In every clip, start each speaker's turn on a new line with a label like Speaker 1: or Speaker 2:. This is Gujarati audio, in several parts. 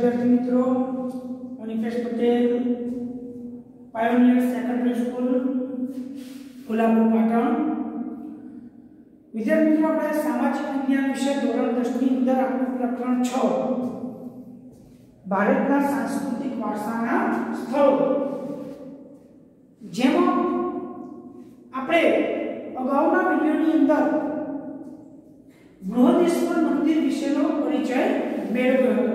Speaker 1: विद्यार्थी मित्रों, Munikesh Patel, Pioneer Secondary School, Kolhapur Patan. विद्यार्थी मित्रों, આપણે સામાજિક વિજ્ઞાન વિષય ધોરણ 10 ની અંદર આપણું પ્રકરણ 6 ભારતના સાંસ્કૃતિક વારસાના સ્થળો, જેમાં આપણે અગાઉના વિડિયોની અંદર બૃહદેશ્વર મંદિર વિશેનો પરિચય મેળવ્યો હતો।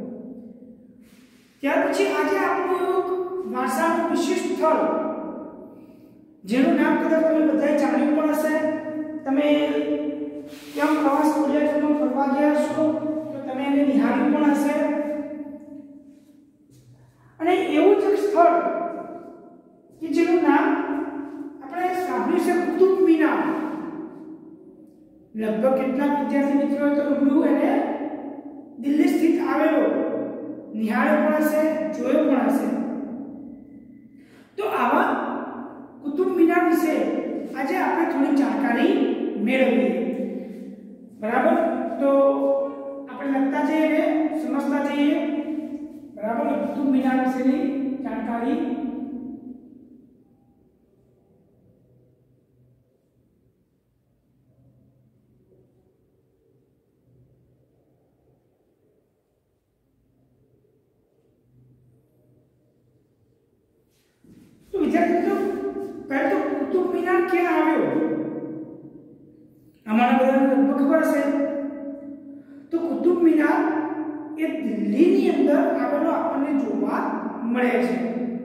Speaker 1: ત્યાર પછી આજે આપણું એક વારસાનું વિશેષ સ્થળ, જેનું નામ કદાચ તમે બધાએ જાણ્યું પણ હશે। તમે કેમ પ્રવાસ પ્રોજેક્ટમાં ફરવા ગયા છો તો તમે એને નિહાળ્યું પણ હશે। અને એવું જ એક સ્થળ કે જેનું નામ આપણે સાંભળ્યું છે, કુતુબ મિનાર। लगभग કેટલાક વિદ્યાર્થી મિત્રોએ તો રૂબરૂ એને દિલ્હી સ્થિત આવેલો નિહાળ્યો પણ હશે, જોયો પણ હશે। તો આવા કુતુબ મિનાર વિશે આજે આપણે થોડી જાણકારી મેળવીએ, બરાબર? તો આપણે લખતા જઈએ, સમજતા જઈએ, બરાબર? કુતુબ મિનાર વિશેની જાણકારી। तो विद्यार्थी मित्रों, पहले तो कुतुब मीनार क्या આવ્યો हमारा बधाने लगभग खबर है। तो कुतुब मीनार એ દિલ્હીની અંદર આવેલો આપણને જોવા મળે છે।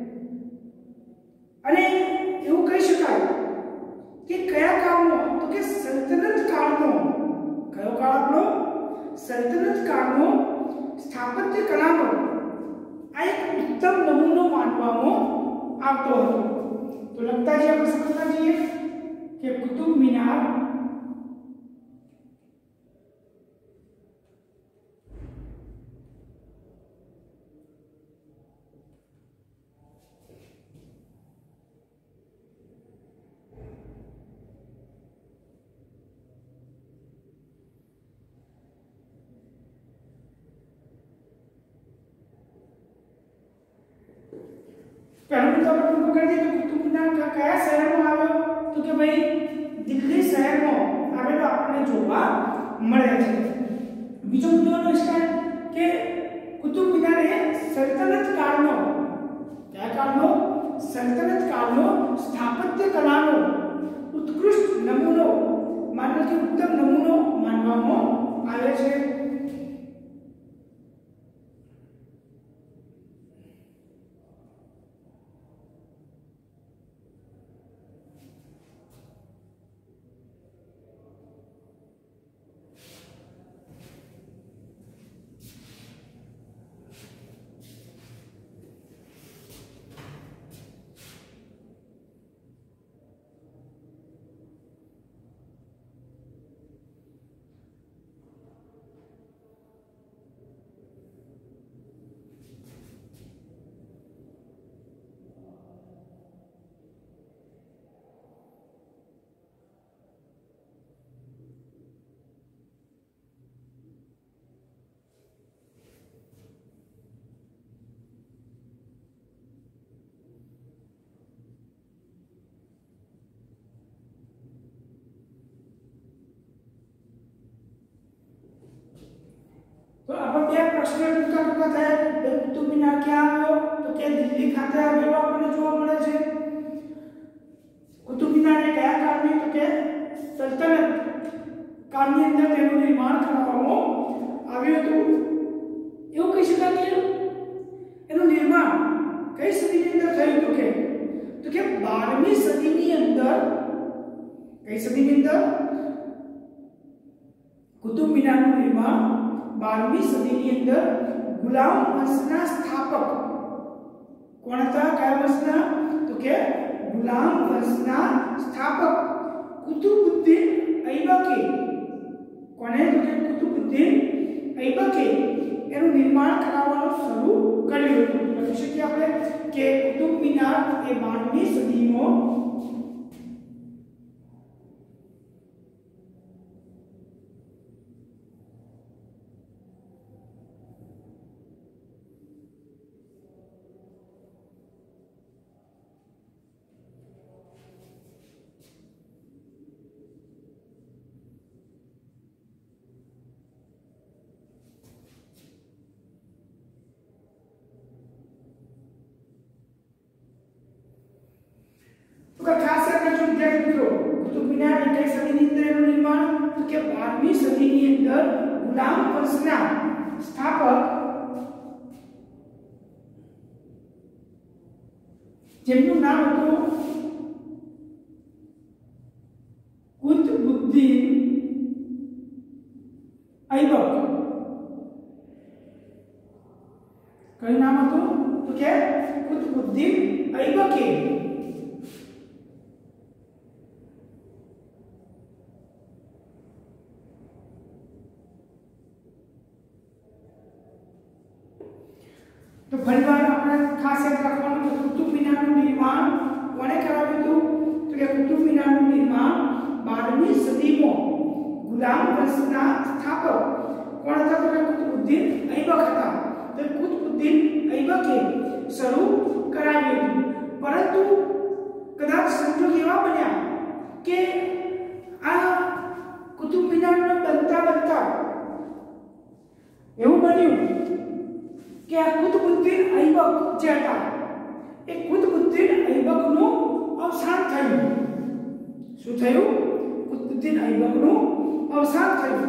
Speaker 1: અને એવું કહી શકાય કે કયા કાળનો, તો કે સલ્તનત કાળનો, કયો કાળ આપણો? સલ્તનત કાળનો સ્થાપત્ય કલાનો આ એક ઉત્તમ નમૂનો માનવામાં આવતો હતો। तो लगता है આપણે સમજતા જઈએ કે કુતુબ મિનાર पहले तो अपन पकड़ दिए कि कुतुब मीनार का कया शहर में આવ્યો? तो કે ભાઈ દિલ્હી શહેર में આવેલો આપણને જોવા મળે છે। બીજો મુદ્દો છે કે કુતુબ મીનાર એ સલ્તનત કાળનો, કયા કાળનો? સલ્તનત કાળનો સ્થાપત્ય કલાનો ઉત્કૃષ્ટ નમૂનો માનવા કે ઉત્તમ નમૂનો માનવામાં આવે છે। तो अपन બે પ્રશ્ન ટૂંકા થયા। કુતુબ મિનાર ક્યાં આવ્યો? તો કે દિલ્હી ખાતે આવેલો આપણને જોવા મળે છે। કુતુબ મિનાર એ કયા કાળની? તો કે સલ્તનત કાળની અંદર તેનું નિર્માણ કરવામાં આવ્યું હતું। એવું કહી શકાય કે એનું નિર્માણ કઈ સદીની અંદર થયું હતું? તો કે 12મી સદીની અંદર। કઈ સદીની અંદર કુતુબ મિનારનું નિર્માણ? 12મી સદીની અંદર ગુલામ વંશના સ્થાપક કોણ હતા? કયા વંશના? તો કે ગુલામ વંશના સ્થાપક કુતુબુદ્દીન ઐબકે, કોને? તો કે કુતુબુદ્દીન ઐબકે એનું નિર્માણ કરાવવાનું શરૂ કર્યું હતું। લખી શકીએ આપણે કે કુતુબ મિનાર એ 12મી સદીમાં તો ખાસ રાખજો વિદ્યાર્થી મિત્રો, કુતુબ મિનાર કઈ સદીની અંદર એનું નિર્માણ? તો કે 12મી સદીની અંદર ગુલામ વંશના સ્થાપક જેમનું નામ હતું કુતબુદ્દીન ઐબક. કયું નામ હતું? તો કે કુતબુદ્દીન ઐબકે તો ફરીવાર આપણે ખાસ યાદ રાખવાનું કે કુતુબ મિનારનું નિર્માણ કોણે કરાવ્યું હતું? તો કે કુતુબ મિનારનું નિર્માણ 12મી સદીમાં ગુલામ વંશના સ્થાપક કોણ હતા? તો કે કુતબુદ્દીન ઐબક હતા. તો કુતબુદ્દીન ઐબકે શરૂ કરાવ્યું હતું. પરંતુ કદાચ સંજોગ એવા બન્યા કે આ કુતુબ મિનારનો બનતા એવું બન્યું કે આ કુતબુદ્દીન ઐબક જે હતા એ કુતબુદ્દીન ઐબકનું અવસાન થયું. શું થયું? કુતબુદ્દીન ઐબકનું અવસાન થયું.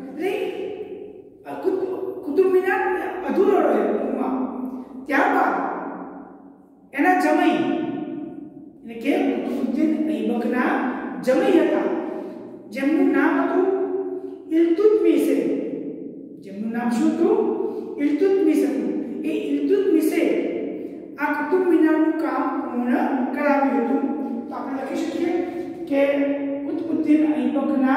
Speaker 1: એટલે કુતુબ મિનાર અધૂરો રહ્યો. ત્યારબાદ એના જમાઈ એટલે કે કુતબુદ્દીન ઐબકના જમાઈ હતા જેમનું નામ હતું ઇલ્તુત્મિશ. જેમનું નામ શું હતું? ઇલ્તુત્મિશ હતું. એ ઇલ્તુત્મિશે આ કુતુબ મિનારનું કામ પૂર્ણ કરાવ્યું હતું. તો આપણે લખી શકીએ કે કુતબુદ્દીન ઐબકના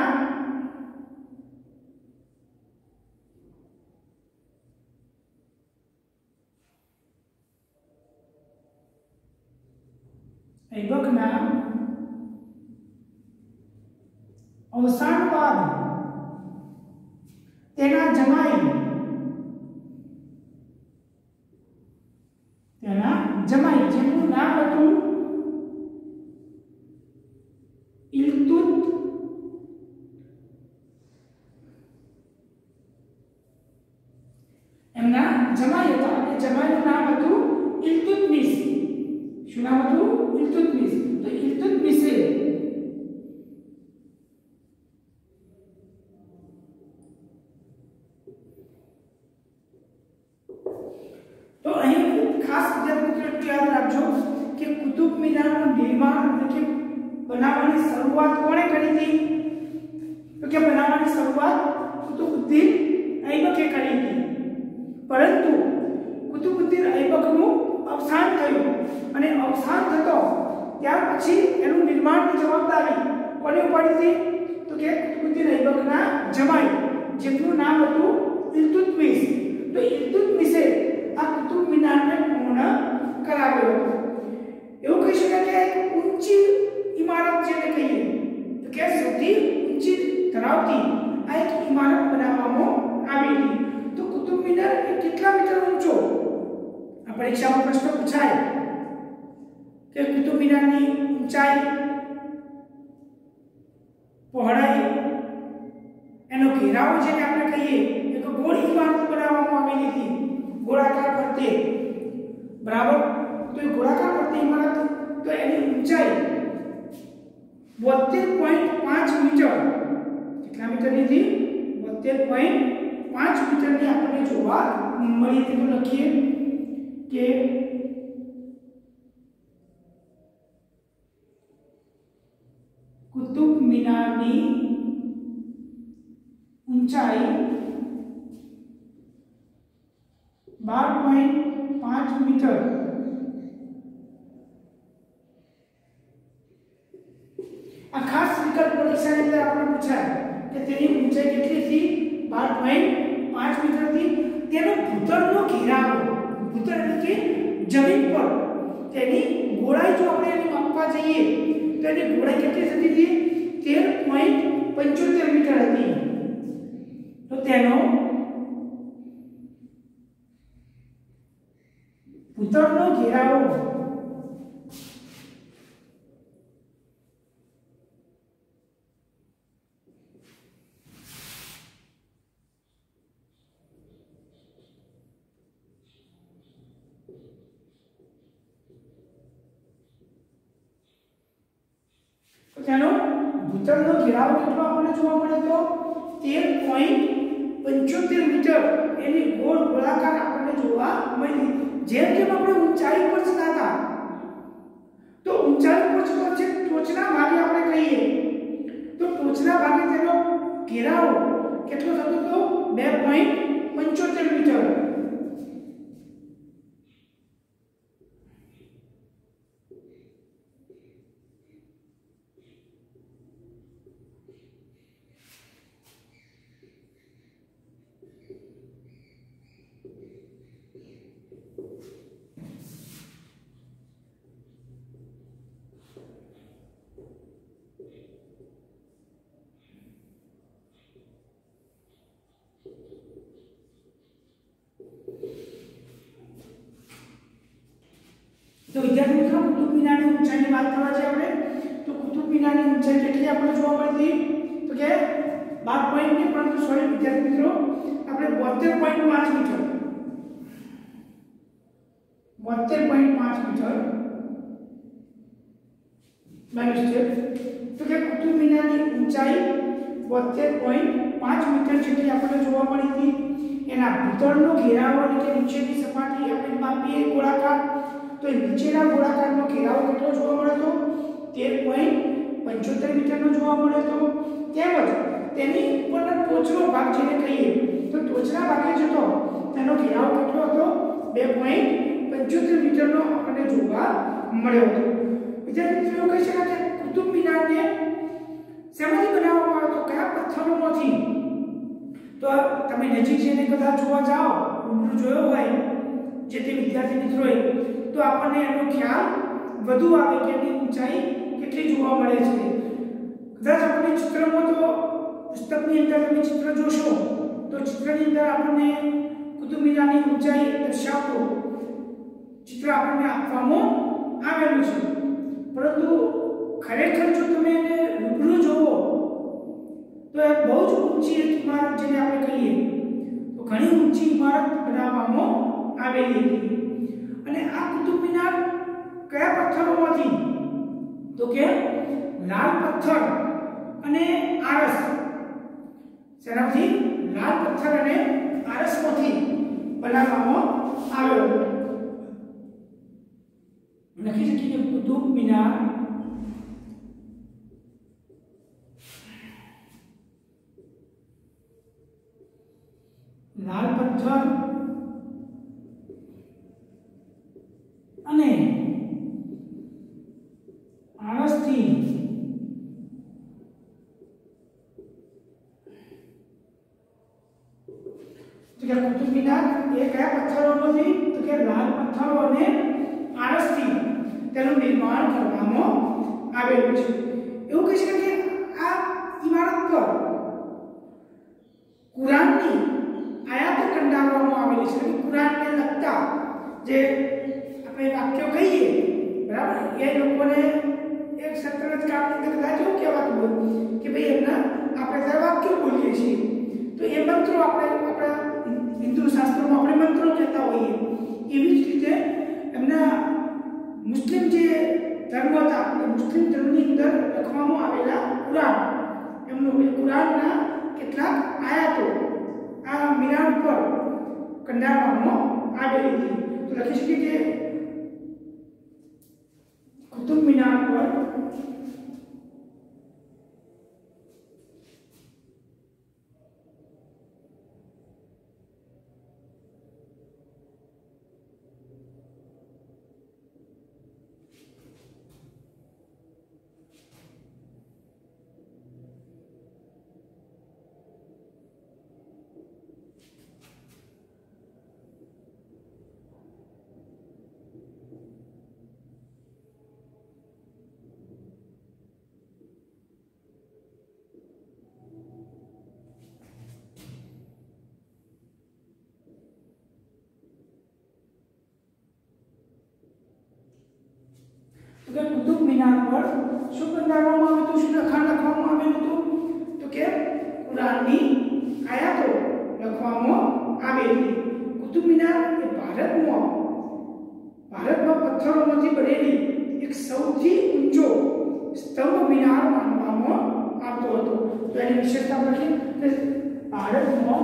Speaker 1: અવસાન બાદ તેના જમાઈ જેમનું નામ હતું ઇલ્તુત એમના જમાઈ હતા. એ જમાઈનું નામ હતું ઇલ્તુત્મિશ. શું નામ હતું? ઇલ્તુત્મિશ. તો ઇલ્તુત્મિશે તો અહીં ખાસ વિદ્યાર્થી યાદ રાખજો કે કુતુબ મિનારનું નિર્માણ એટલે કે બનાવવાની શરૂઆત કોણે કરી હતી? તો કે બનાવવાની શરૂઆત કુતુબુદ્દીન ઐબકે કરી હતી. પરંતુ કુતુબુદ્દીન ઐબકનું અવસાન થયું અને અવસાન થતો ત્યાર પછી એનું નિર્માણની જવાબદારી કોને ઉપાડી હતી? તો કે કુતુબુદ્દીન ઐબકના જમાઈ જેમનું નામ હતું ઇલ્તુત્મિશ. તો ઇલ્તુત્મિશે આ કુતુબ મિનારને પૂર્ણ કરાવ્યો હતો. એવું કહી શકાય કે એક ઊંચી ઇમારત જેને કહીએ તો કે સૌથી ઊંચી ધરાવતી આ એક ઇમારત બનાવવામાં આવી હતી. તો કુતુબ મિનાર એ કેટલા મીટર ઊંચો? આ પરીક્ષામાં પ્રશ્ન પૂછાય કે કુતુબ મિનારની ઊંચાઈ, પહોળાઈ, એનો ઘેરાવો જેને આપણે કહીએ એક ગોળ ઇમારત બનાવવામાં આવેલી હતી ગોળાકાર ફરતે. બરાબર? તો એ ગોળાકાર ફરતે ઇમારત તો એની ઊંચાઈ 72.5 મીટર. કેટલા મીટરની હતી? 72.5 મીટરની આપણને જોવા મળી હતી. તો લખીએ કે કુતુબ મિનારની ઊંચાઈ 12.5 મીટર. આ ખાસ વિકલ્પ પરીક્ષાની અંદર આપણે પૂછાય કે તેની ઊંચાઈ કેટલી હતી? 12.5 મીટર હતી. તેનો ભૂતળનો ઘેરાવો, ભૂતળ એટલે કે જમીન પર તેની ગોળાઈ જો આપણે એની માપવા જઈએ તો એની ગોળાઈ કેટલી થતી હતી? 13.75 મીટર હતી. તો તેનો ભૂતળનો ઘેરાવો તો તેનો ભૂતળનો ઘેરાવ કેટલો આપણને જોવા મળે તો 13.75 મીટર એની ગોળ ગોળાકાર આપણને જોવા મળી. જેમ જેમ આપણે ઊંચાઈ પર જતા હતા તો ઊંચાઈ પર જતો છે ટોચના ભાગે આપણે કહીએ તો ટોચના ભાગે તેનો ઘેરાવ કેટલો થતો તો 2.75 મીટર. तो विद्यार्थी मित्रों कुतुब मीनार की ऊंचाई की बात करवा चाहिए આપણે તો કુતુબ મીનાર ની ઊંચાઈ કેટલી આપણને જોવા મળતી તો કે 12 પોઈન્ટ ને પરંતુ સોરી વિદ્યાર્થી મિત્રો આપણે 72.5 મીટર 72.5 મીટર માઈનસ છે તો કે કુતુબ મીનાર ની ઊંચાઈ 72.5 મીટર જેટલી આપણને જોવા મળી હતી. એના ભીતરનો ઘેરાવ એટલે કે નીચેની સપાટી આપણે માપીએ ગોળાકાર તો નીચેના ગોળાકારનો ઘેરાવ કેટલો જોવા મળે તો 13.75 મીટરનો જોવા મળે તો તેમજ તેની ઉપરનો ટોચનો ભાગ જેને કહીએ તો ટોચના ભાગે જતો તેનો ઘેરાવ કેટલો હતો 2.75 મીટરનો આપણને જોવા મળ્યો હતો. વિદ્યાર્થી મિત્રો કહી શકાય કે કુતુબ મીનારને શેમાંથી બનાવવામાં આવ્યો તો કયા પથ્થરોમાંથી તો તમે નજીક જઈને કદાચ જોવા જાઓ રૂબરૂ જોયો હોય જે તે વિદ્યાર્થી મિત્રોએ તો આપણને એનો ખ્યાલ વધુ આવે કે એની ઊંચાઈ કેટલી જોવા મળે છે. કદાચ આપણે ચિત્રમાં તો પુસ્તકની અંદર તમે ચિત્ર જોશો તો ચિત્રની અંદર આપણને કુતુબ મીનારની ઊંચાઈ દર્શાવતો ચિત્ર આપણને આપવામાં આવેલું છે પરંતુ ખરેખર જો તમે એને રૂબરૂ જોવો તો એ બહુ જ ઊંચી ઇમારત જેને આપણે કહીએ તો ઘણી ઊંચી ઇમારત બનાવવામાં આવેલી હતી. અને આ કુતુબ મીનાર કયા પથ્થરોમાંથી તો કે લાલ પથ્થર અને આરસ શેનાથી લાલ પથ્થર અને આરસમાંથી બનાવવામાં આવ્યો. લખી શકીએ કુતુબ મીનાર લાલ પથ્થર અને આરસથી તો કે કુતુબ મીનાર એ કયા પથ્થરોમાંથી તો કે લાલ પથ્થરો અને આરસથી તેનું નિર્માણ કરવામાં આવેલું છે. એવું કહી શકાય કે આ ઇમારત પર કુરાનની આયાતો કંડારવામાં આવેલી છે. કુરાનને લગતા જે આપણે વાક્યો કહીએ બરાબર એ લોકોને એક સત્રજ કામની અંદર કદાચ એવું કહેવાતું હોય કે ભાઈ એમના આપણે ત્યારે વાક્યો બોલીએ છીએ તો એ મંત્રો આપણે આપણા હિન્દુ શાસ્ત્રોમાં આપણે મંત્રો કહેતા હોઈએ એવી જ રીતે એમના મુસ્લિમ જે ધર્મ હતા મુસ્લિમ ધર્મની અંદર લખવામાં આવેલા કુરાન એમનું એ કુરાનના કેટલાક આયાતો આ મીનાર પર કંડારવામાં આવેલી હતી. તો લખી શકીએ કે કુતુબ મીનાર પર કુતુબ મીનાર પર શું કંડારવામાં આવ્યું હતું, શું લખવામાં આવ્યું હતું તો કે કુરાનની આયાતો લખવામાં આવેલી. કુતુબ મીનાર એ ભારતમાં પથ્થરોમાંથી બનેલી એક સૌથી ઊંચો સ્તંભ મિનાર માનવામાં આવતો હતો। તો એની વિશેષતા લખી કે ભારતમાં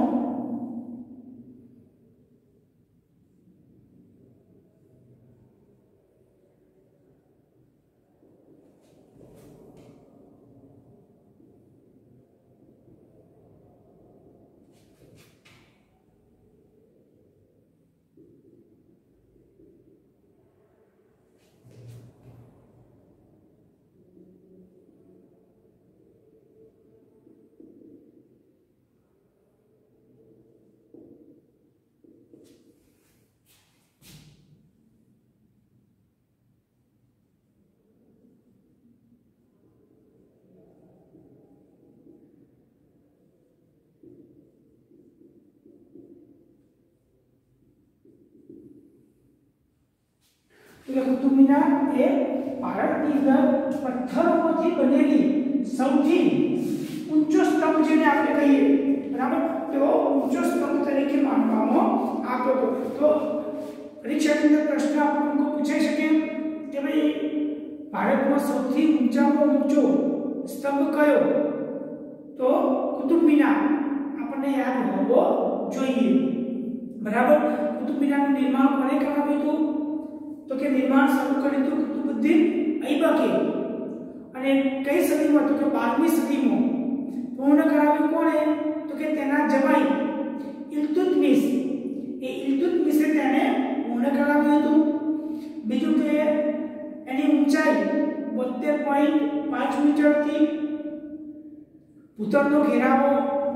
Speaker 1: કુતુબ મિનાર એ ભારતની અંદર પથ્થરોથી બનેલી સૌથી ઊંચો સ્તંભ જેને આપણે કહીએ, બરાબર, તો ઊંચો સ્તંભ તરીકે માનવામાં આવતો હતો। તો પરીક્ષાની અંદર પ્રશ્ન આપણને પૂછાઈ શકે કે ભાઈ ભારતમાં સૌથી ઊંચામાં ઊંચો સ્તંભ કયો? તો કુતુબ મિનાર આપણને યાદ હોવો જોઈએ, બરાબર। કુતુબ મિનારનું નિર્માણ કોણે કરાવ્યું હતું? तो के निर्माण शुरू કર્યું તો કુતુબુદ્દીન ઐબકે અને કઈ સદીમાં? તો કે 12મી સદીમાં। પૂર્ણ કરાવ્યું કોણે? તો કે તેના જમાઈ ઇલ્તુત્મિશ, એ ઇલ્તુત્મિશે તેને પૂર્ણ કરાવ્યું હતું। બીજું કે એની ઊંચાઈ 72.5 મીટર થી, ભૂતળનો ઘેરાવો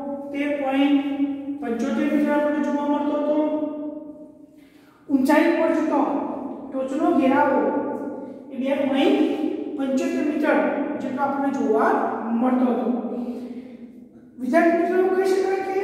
Speaker 1: 13.75 મીટર આપણને જોવા મળતો હતો। ઊંચાઈ પર જતો ટોચનો ઘેરાવો એ 2.75 મીટર જેટલો આપણને જોવા મળતો હતો। વિદ્યાર્થી મિત્રો કહી શકાય કે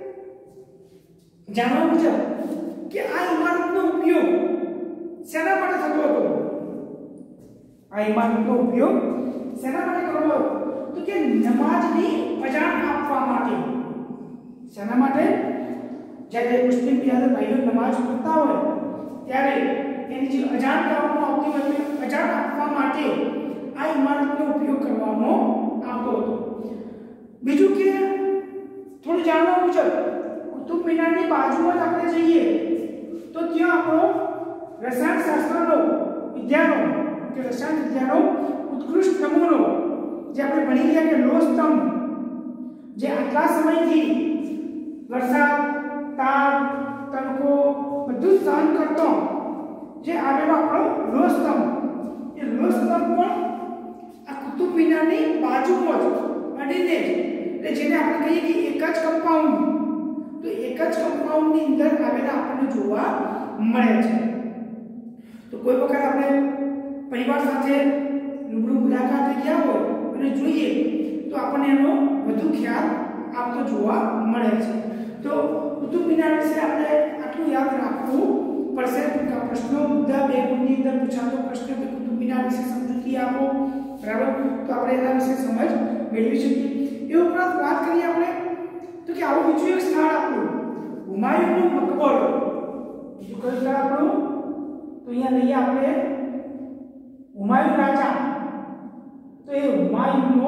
Speaker 1: જાણવા મુજબ કે આ ઇમારતનો ઉપયોગ શેના માટે થતો હતો? આ ઇમારતનો ઉપયોગ શેના માટે કરવો હતો? તો કે નમાઝની અજાણ આપવા માટે। શેના માટે? જ્યારે મુસ્લિમ ભાઈઓ નમાઝ પઢતા હોય ત્યારે એની જે અજાણ કરવામાં આવતી હોય અજાણ આપવા માટે આ ઇમારતનો ઉપયોગ કરવામાં આવતો હતો। બીજું કે થોડું જાણવા મુજબ કુતુબ મિનારની બાજુમાં જ આપણે જઈએ તો ત્યાં આપણો રસાયણશાસ્ત્રનો વિદ્યાનો કે રસાયણ વિદ્યાનો ઉત્કૃષ્ટ નમૂનો જે આપણે ભણી ગયા કે લોહ સ્તંભ, જે આટલા સમયથી વરસાદ, તાપ, તડકો બધું સહન કરતો જે આવેલો આપણો લોહ સ્તંભ, એ લોહ સ્તંભ પણ આ કુતુબ મિનારની બાજુમાં જ અડીને જ, એટલે જેને આપણે કહીએ કે એક જ કમ્પાઉન્ડ, તો એક જ કમ્પાઉન્ડની અંદર આવેલા આપણને જોવા મળે છે। તો કોઈ વખત આપણે પરિવાર સાથે રૂબરૂ મુલાકાતે ગયા હોય અને જોઈએ તો આપણને એનો વધુ ખ્યાલ આપતો જોવા મળે છે। તો કુતુબ મિનાર વિશે આપણે આટલું યાદ રાખવું પડશે। પ્રશ્નો મુદ્દા 2 ગુણની અંદર પૂછાતો પ્રશ્ન કે કુતુબ મિનાર વિશે સમજૂતી આપો, બરાબર, તો આપણે એના વિશે સમજ મેળવી શકીએ। એ ઉપરાંત વાત કરીએ આપણે તો કે આવું બીજું એક સ્થળ આપણું હુમાયુનો મકબરો, બીજું કયું સ્થળ આપણું? તો અહીંયા લઈએ આપણે હુમાયુન રાજા, તો એ હુમાયુનો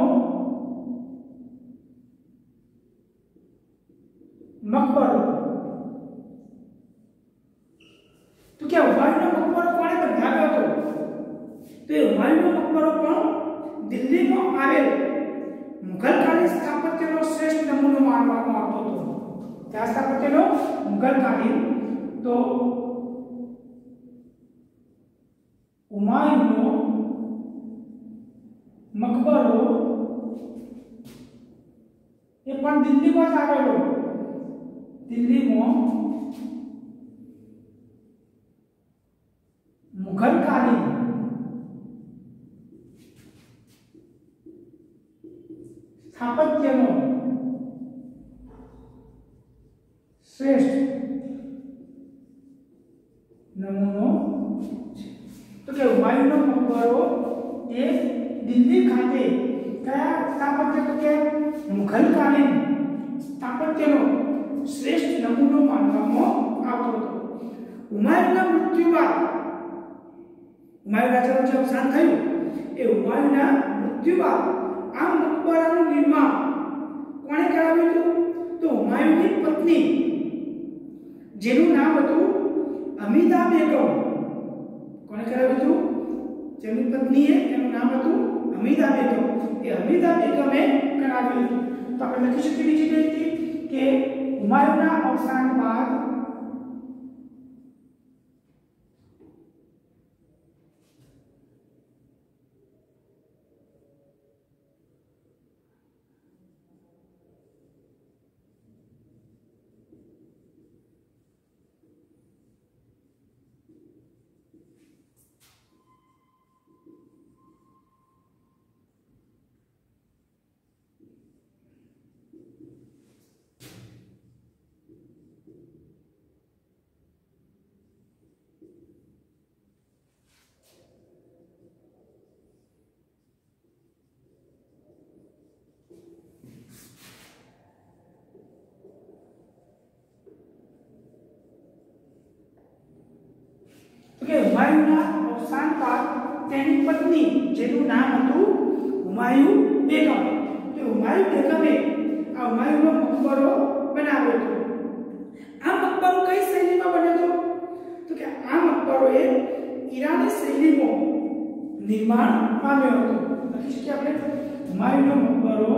Speaker 1: મકબરો, તો કે હુમાયુનો મકબરો કોણે બંધાવ્યો હતો? તો એ હુમાયુનો મકબરો પણ દિલ્હીમાં આવેલ મુઘલકાલીન સ્થાપત્યનો શ્રેષ્ઠ નમૂનો માનવામાં આવતો હતો। કયા સ્થાપત્યનો? મુઘલકાલીન। તો હુમાયુનો મકબરો એ પણ દિલ્હીમાં જ આવેલો, દિલ્હીમાં મુઘલકાલીન સ્થાપત્યનો શ્રેષ્ઠ નમૂનો છે। તો કે હુમાયુનો મકબરો એ દિલ્હી ખાતે કયા સ્થાપત્ય? તો કે મુઘલકાલીન સ્થાપત્યનો શ્રેષ્ઠ નમૂનો માનવામાં આવતો હતો। હુમાયુના મૃત્યુ બાદ હુમાયુ રાજાનું જે અવસાન થયું એ હુમાયુના મૃત્યુ બાદ આ મકબરાનું નિર્માણ કોણે કરાવ્યું હતું? તો હુમાયુની પત્ની, જેનું નામ હતું હમીદા બેગમ. કોણે કરાવ્યું હતું? જેમની પત્નીએ, એનું નામ હતું હમીદા બેગમ. એ હમીદા બેગમે કરાવ્યું હતું. તો આપણે લખી શકીએ બીજી કઈ હતી કે હુમાયુના અવસાન બાદ કે હુમાયુના અવસાન બાદ તેની પત્ની, જેનું નામ હતું હુમાયુ બેગમ, કે હુમાયુ બેગમે આ હુમાયુનો મકબરો બનાવ્યો હતો. આ મકબરો કઈ શૈલીમાં બન્યો હતો? તો કે આ મકબરો એ ઈરાની શૈલીમાં નિર્માણ પામ્યો હતો. લખી શકીએ આપણે હુમાયુનો મકબરો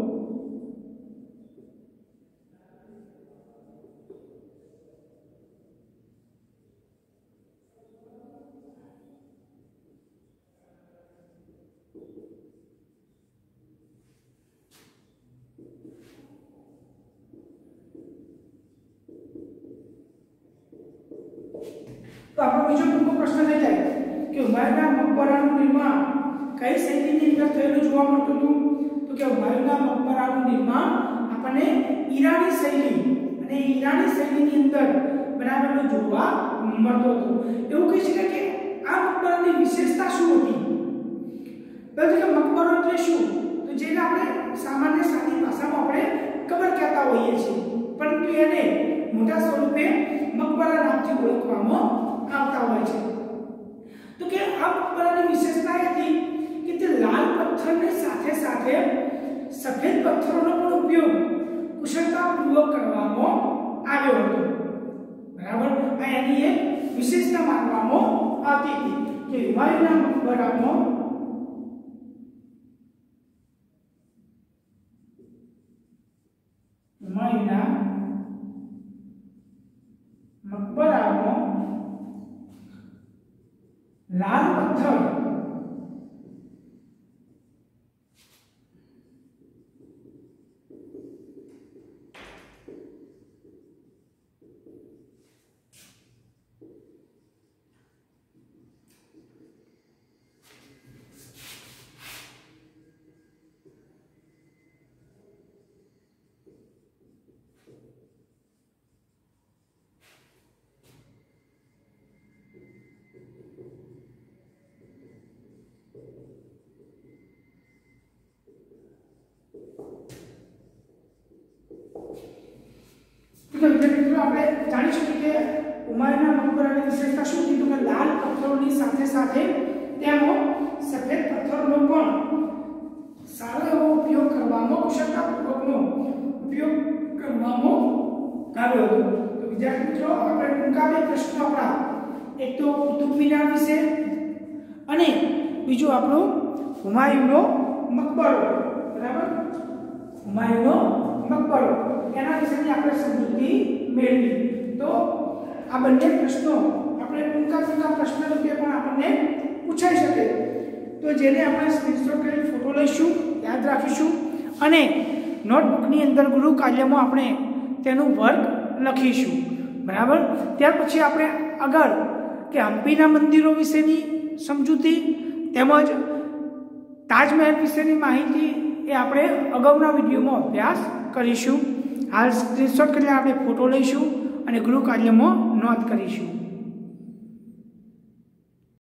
Speaker 1: तो આપણો બીજો ટૂંકો પ્રશ્ન થઈ જાય કે હુમાયુના મકબરાનું નિર્માણ કઈ શૈલીની અંદર થયેલું જોવા મળતું હતું? તો કે હુમાયુના મકબરાનું નિર્માણ આપણને ઈરાની શૈલી અને ઈરાની શૈલીની અંદર બનાવેલું જોવા મળતું હતું. એવું કહી શકાય કે આ મકબરાની વિશેષતા શું હતી? એટલે કે મકબરો એટલે શું? તો જેને આપણે સામાન્ય સાદી ભાષામાં આપણે કબર કહેતા હોઈએ છીએ, પરંતુ એને મોટા સ્વરૂપે મકબરા નામથી ઓળખવામાં આવતા હોય છે. તો કે આ મકબરાની વિશેષતા હતી કે તે લાલ પથ્થરની સાથે સાથે સફેદ પથ્થરોનો પણ ઉપયોગ કુશળતાપૂર્વક કરવામાં આવ્યો હતો. બરાબર, આ એની એક વિશેષતા માનવામાં આવતી હતી કે હુમાયુના મકબરામાં લાલ પથ્થર આપણે જાણી શકીએ કે હુમાયુના મકબરાની વિશેષતા શું હતી? તો કે લાલ પથ્થરોની સાથે સાથે તેમાં સફેદ પથ્થરનો પણ સારો એવો ઉપયોગ કરવામાં, કુશળતાપૂર્વકનો ઉપયોગ કરવામાં આવ્યો હતો. તો વિદ્યાર્થી મિત્રો, આપણે ટૂંકા બે પ્રશ્નો આપણા, એક તો કુતુબ મિનાર વિશે અને બીજું આપણું હુમાયુનો મકબરો. બરાબર, હુમાયુનો મકબરો એના વિશેની આપણે સમજૂતી મેળવી. તો આ બંને પ્રશ્નો આપણે ટૂંકા પ્રશ્ન રૂપે પણ આપણને પૂછાઈ શકે, તો જેને આપણે સ્ક્રીનશોટ કરી ફોટો લઈશું, યાદ રાખીશું અને નોટબુકની અંદર ગૃહ કાર્યમાં આપણે તેનું વર્ક લખીશું. બરાબર, ત્યાર પછી આપણે આગળ કે હમ્પીના મંદિરો વિશેની સમજૂતી તેમજ તાજમહેલ વિશેની માહિતી એ આપણે અગાઉના વિડીયોમાં અભ્યાસ કરીશું. હાલ સ્ક્રીનશોટ કરીને આપણે ફોટો લઈશું અને ગૃહ કાર્યમાં નોંધ કરીશું.